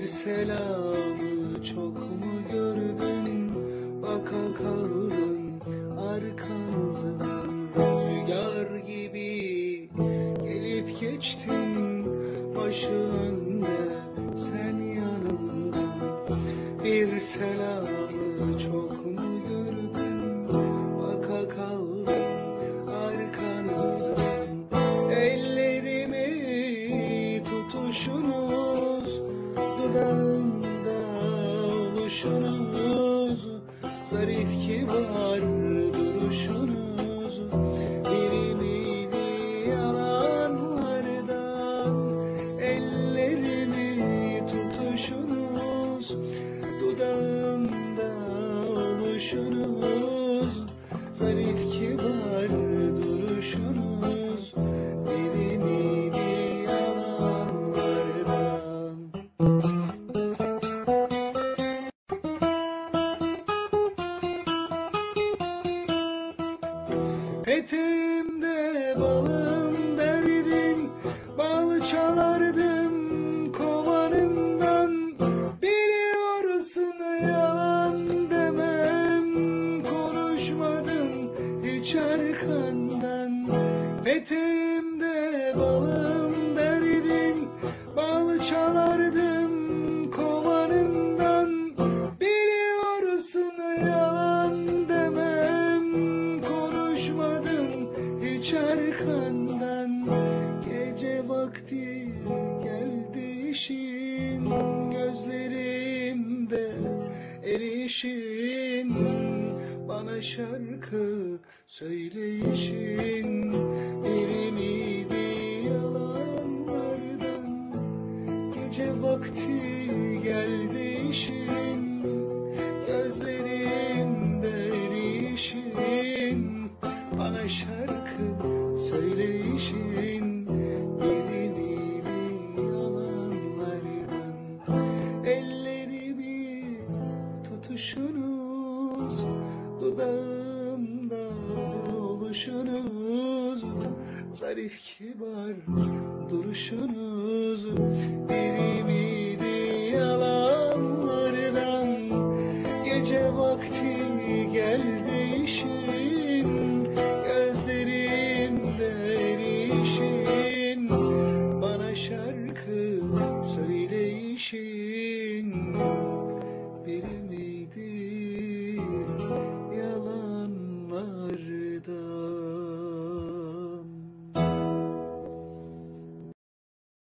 selamı çok mu gördün? Baka kaldın arkanızdan. Rüzgar gibi gelip geçtin, başı önde sen yanımdan. Bir selamı çok mu gördün? Baka kaldın arkanızdan. Ellerimi tutuşunuz, dudağımda oluşunuz, zarif kibar duruşunuz, biri miydi yalanlardan? Ellerimi tutuşunuz, dudağımda oluşunuz, zarif kibar duruşunuz, biri miydi yalanlardan? Eteğimde balım derdin, bal çalardım kovanından. Biliyorsun yalan demem, konuşmadım hiç arkandan. Eteğimde balım derdin, bal çalardım kovanından. Biliyorsun yalan demem, konuşmadım hiç arkandan. Gece vakti geldi işin, gözlerimde erişin, bana şarkı söyleyişin, biri miydi yalanlardan? Gece vakti geldi işin, gözlerimde erişin, bana şarkı söyleyişin, biri miydi yalanlardan? Ellerimi tutuşunuz, dudağımda oluşunuz, zarif kibar duruşunuz, biri miydi yalanlardan? Gece vakti geldi işin,